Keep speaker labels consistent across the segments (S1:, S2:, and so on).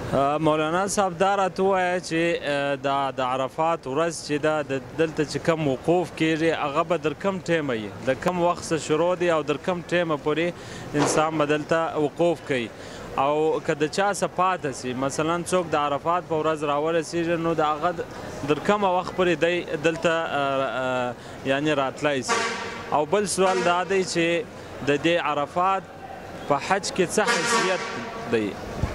S1: مولانا صاحب دا راته ووایه چې د عرفات ورځ چې ده دلته چې کوم وقوف کېږي هغه به در کوم ټیمه وي، د کوم وخت څخه شروع دی او در کوم ټیمه پورې انسان به دلته وقوف کوي، او که د چا څه پاته سي مثلا څوک د عرفات په ورځ راورسېږي نو د هغه در کومه وخت پورې دی دلته یعنې راتلی سي. او بل سوال دا دی چې د دې عرفات په حج کې څه حیثیت دی؟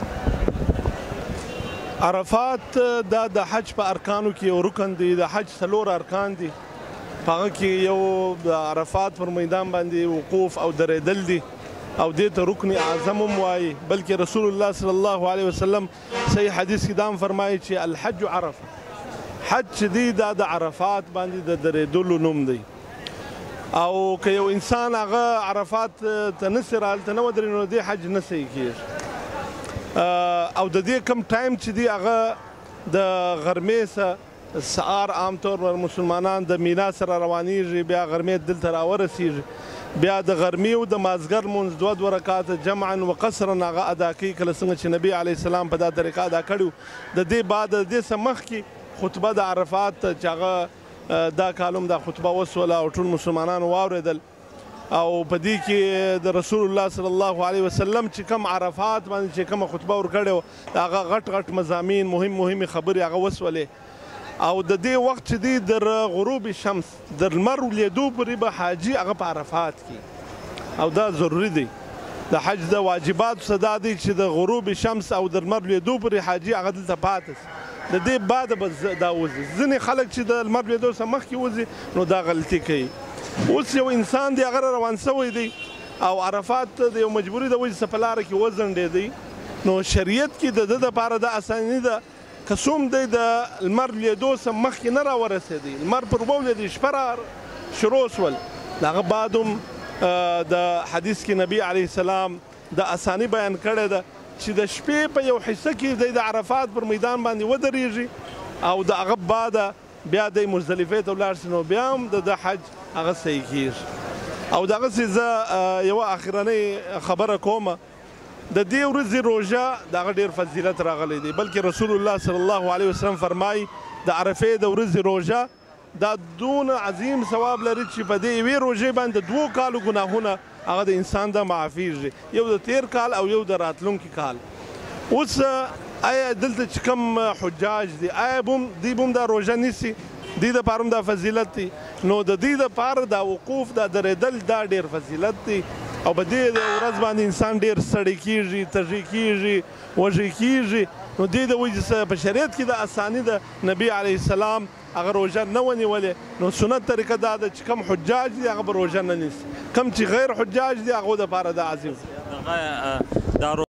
S2: عرفات دا د حج په ارکانو کې یو رکن دی. د حج 4 ارکان دي، په هغه کې یو د عرفات پر میدان باندې وقوف او درېدل دي، او دې ته رکن اعظم هم وایي. بلکې رسول الله صلی الله علیه وسلم صحیح حدیث کې دا هم فرمایي چې الحج عرفه، حج چې دی دا د عرفات باندې د درېدلو نوم دی. او که یو انسان هغه عرفات ته نسي هلته نه ودرېږي نو دې حج نه صحیح کېږي. او د دې کم ټایم چې دی هغه د غرمې څخه سهار عام طور مسلمانان د مینا سره روانېږي، بیا غرمې دلته راورسېږي، بیا د غرمې او د مازدیګر لمونځ 2 رکعاته جمعا و قصرا هغه ادا کوي، کله څنګه چې نبي علیه السلام په دا طریقه ادا کړي. د دې بعد د دې څخه مخکې خطبه د عرفات چې هغه دا کالم دا خطبه وسوله او ټول مسلمانانو واورېدل، او په دې کې د رسول الله صلی الله علیه وسلم چې کوم عرفات باندې چې کومه خطبه ورکړې وه هغه غټ مضامین مهمې خبرې هغه وسولې. او د دې وخت چې دی در غروب شمس در لمر لیدو پورې به حاجي هغه په عرفات کې، او دا ضروري دی. د حج د واجباتو څخه دا دی چې د غروب شمس او د لمر لیدو پورې حاجي هغه دلته پاتې سي. د دې بعد به دا وځي. ځینې خلک چې د لمر لیدو څخه مخکې وځي نو دا غلطي کوي. اوس یو انسان دی هغه روان سوی دی او عرفات د یو مجبوري د وجې څخه په لاره کې وځنډېدی، نو شریعت کې د ده دپاره دا اساني ده که څوم دی د لمر لیدو څخه مخکې نه راورسېدی، لمر پر وولېدی شپه را شروع سول، د هغه بعد هم د حدیث کې نبي علیه السلام د اساني بیان کړې ده چې د شپې په یو حصه کې دی د عرفات پر میدان باندې ودرېږي، او د هغه بعده بیا دی مزدلفې ته ولاړ سي نو بیا هم د حج هغه صحیح کېږي. او دغسې زه یوه اخرنۍ خبره کومه، د دې ورځې روژه د هغه ډېر فضیلت راغلی دی، بلکې رسول الله صلی الله علیه وسلم فرمایي د عرفې د ورځې روژه دا دونه عظیم ثواب لري چې په دې یوې روژې باندې 2 کالو ګناهونه هغه د انسان د معافیږي، یو د تیر کال او یو د راتلونکي کال. اوس آیا دلته چې کوم حجاج دي آیا دوی به هم دا روژه نیسي؟ دوی دپاره هم دا فضیلت دی. نو د دوی دپاره دا وقوف دا درېدل دا ډېر فضیلت دی، او په دې ورځ باندې انسان ډېر ستړی کېږي، تږی کېږي، وږی کېږي. نو دې د وجې څخه په شریعت کې د اساني د نبي علیه السلام هغه روژه نه ونیولې. نو سنت طریقه دا ده چې کوم حجاج دي هغه به روژه نه نیسي، کوم چې غیر حجاج دي هغو دپاره دا عظیم